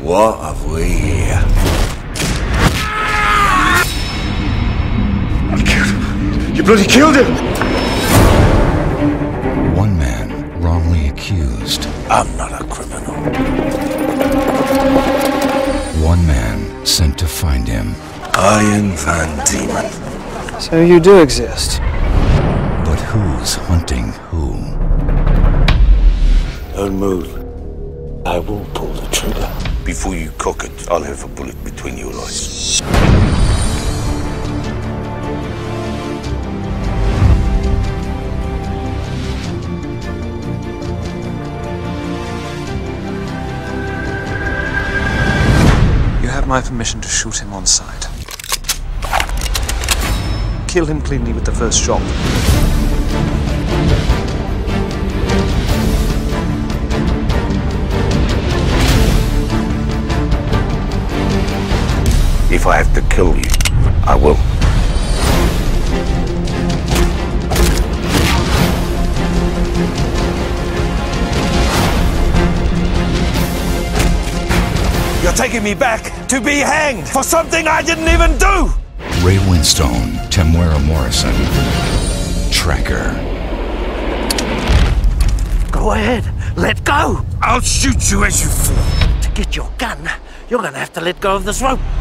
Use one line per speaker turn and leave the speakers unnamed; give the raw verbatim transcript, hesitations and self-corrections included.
What have we here? You killed him. You bloody killed him!
One man wrongly accused.
I'm not a criminal.
One man sent to find him.
Iron Van Diemen.
So you do exist.
But who's hunting who?
Don't move. I will pull the trigger. Before you cock it, I'll have a bullet between your eyes.
You have my permission to shoot him on sight. Kill him cleanly with the first shot.
If I have to kill you, I will. You're taking me back to be hanged for something I didn't even do!
Ray Winstone, Temuera Morrison. Tracker.
Go ahead, let go!
I'll shoot you as you fall.
To get your gun, you're gonna have to let go of this rope.